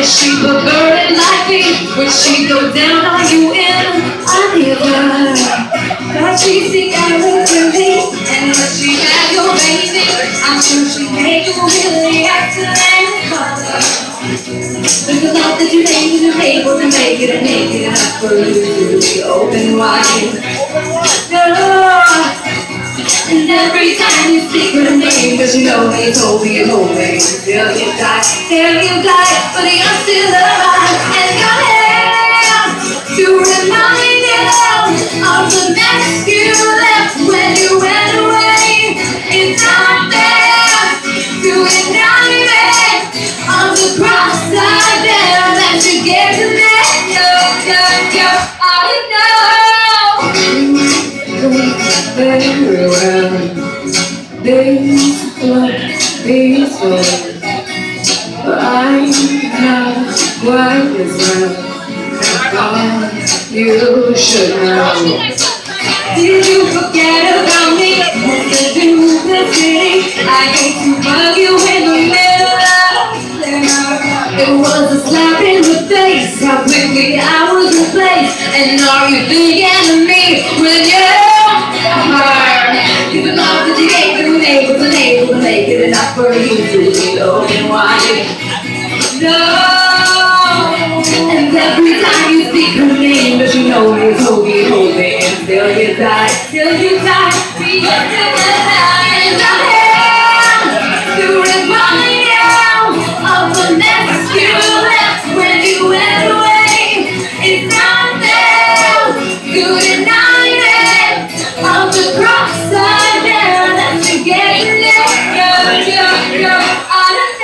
she preferred it like me? Would she go down on you in a river? But she's the girl to me, and when she had your baby, I'm sure she'd make you really excellent mother. Look at love that you made to be able to make it up for you to be open wide. And every time you speak her name, cause you know he told me till you die, but you're still alive. And your hand to remind you of the mess you left when you went away. It's not there to remind me of the cross I bear that you gave to me. Very well, things look peaceful, but I'm not quite as well as you should know. Did you forget about me? Moved to the city, I hate to bug you in the middle of there. It was a slap in the face, how quickly I was replaced. And are you thinking of me when you're the love that you gave me was able to make it enough for you to be open wide. No, and every time you speak her name, does you know you hold me until you die, be your and I have to remind you of the mess you left when you went away. It's not there to deny it of the cross I bear that you gave me. I don't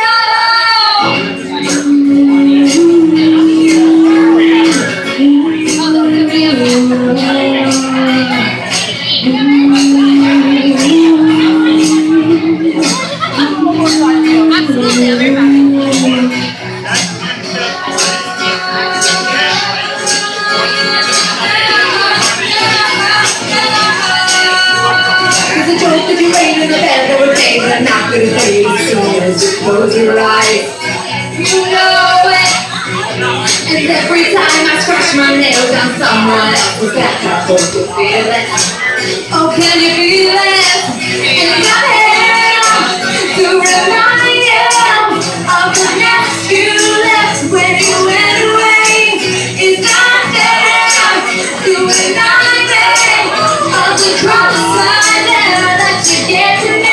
I'm not gonna say as soon as you close your eyes. You know it. And every time I scratch my nails on someone else's back, I hope you feel it. Oh, can you feel it? In my hand to remind you of the mess you left when you went away. It's not there to remind me of the cross I bear that you gave to me.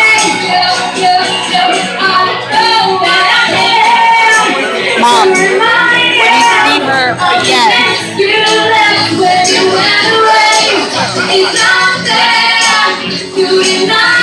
Mom, when you see her again, you left when you went away. It's not there to deny.